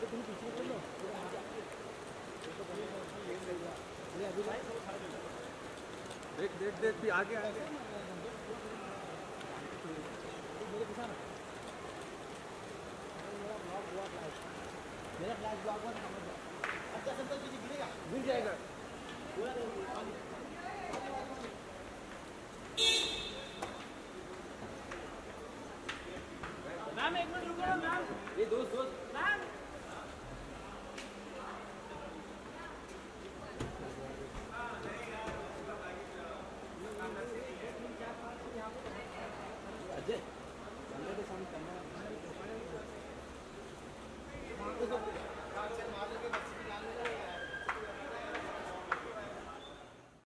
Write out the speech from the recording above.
देख देख देख भी आगे आगे मेरा फ्लैश ब्लॉक हुआ अच्छा सब तो गिरेगा गिर जाएगा मैम एक मिनट रुको ना मैम ये दोस्त मैम अजय के सामने करना